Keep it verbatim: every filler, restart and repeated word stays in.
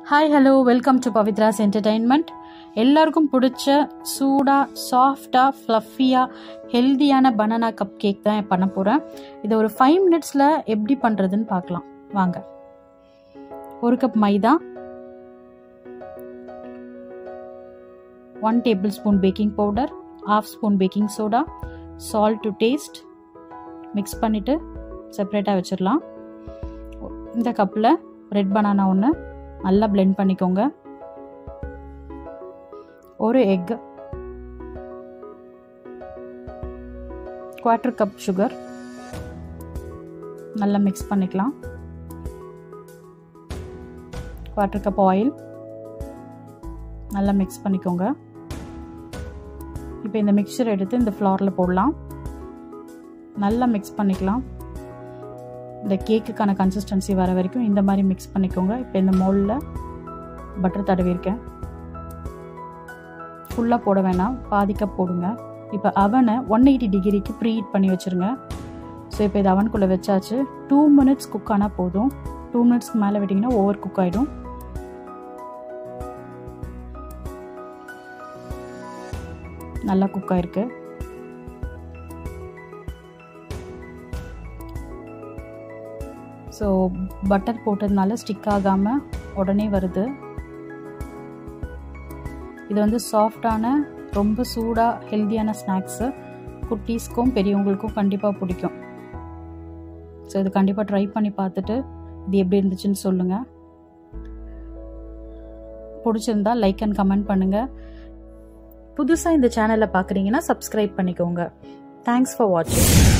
Hi hello welcome to Pavithra's entertainment. எல்லாருக்கும் பிடிச்ச சூடாக சாஃப்டாக ஃப்ளஃபியாக ஹெல்தியான பனானா கப் கேக் தான் பண்ண போகிறேன். இதை ஒரு ஃபைவ் மினிட்ஸில் எப்படி பண்ணுறதுன்னு பார்க்கலாம் வாங்க. ஒரு cup maida, one tablespoon baking powder, half spoon baking soda, salt to taste mix பண்ணிவிட்டு செப்ரேட்டாக வச்சிடலாம். இந்த கப்பில் ரெட் பனானா ஒன்று நல்லா பிளெண்ட் பண்ணிக்கோங்க. ஒரு எக், குவார்ட்டர் கப் சுகர் நல்லா மிக்ஸ் பண்ணிக்கலாம். குவார்ட்டர் கப் ஆயில் நல்லா மிக்ஸ் பண்ணிக்கோங்க. இப்போ இந்த மிக்சர் எடுத்து இந்த ஃப்ளாரில் போடலாம். நல்லா மிக்ஸ் பண்ணிக்கலாம். இந்த கேக்குக்கான கன்சிஸ்டன்சி வர வரைக்கும் இந்த மாதிரி மிக்ஸ் பண்ணிக்கோங்க. இப்போ இந்த மோல்டில் பட்டர் தடவிருக்கேன். ஃபுல்லாக போட வேணாம், பாதி கப் போடுங்க. இப்போ அவனை ஒன் எயிட்டி டிகிரிக்கு ப்ரீ ஹீட் பண்ணி வச்சுருங்க. ஸோ இப்போ இது அவனுக்குள்ளே வச்சாச்சு. டூ மினிட்ஸ் குக் ஆனால் போதும். டூ மினிட்ஸ்க்கு மேலே விட்டிங்கன்னா ஓவர் குக் ஆகிடும். நல்லா குக் ஆகிருக்கு. ஸோ பட்டர் போட்டதுனால ஸ்டிக் ஆகாமல் உடனே வருது. இது வந்து சாஃப்டான ரொம்ப சூடாக ஹெல்த்தியான ஸ்நாக்ஸு. குட்டீஸ்க்கும் பெரியவங்களுக்கும் கண்டிப்பாக பிடிக்கும். ஸோ இது கண்டிப்பாக ட்ரை பண்ணி பார்த்துட்டு இது எப்படி இருந்துச்சுன்னு சொல்லுங்கள். பிடிச்சிருந்தா லைக் அண்ட் கமெண்ட் பண்ணுங்கள். புதுசாக இந்த சேனலை பார்க்குறீங்கன்னா சப்ஸ்கிரைப் பண்ணிக்கோங்க. தேங்க்ஸ் ஃபார் வாட்சிங்.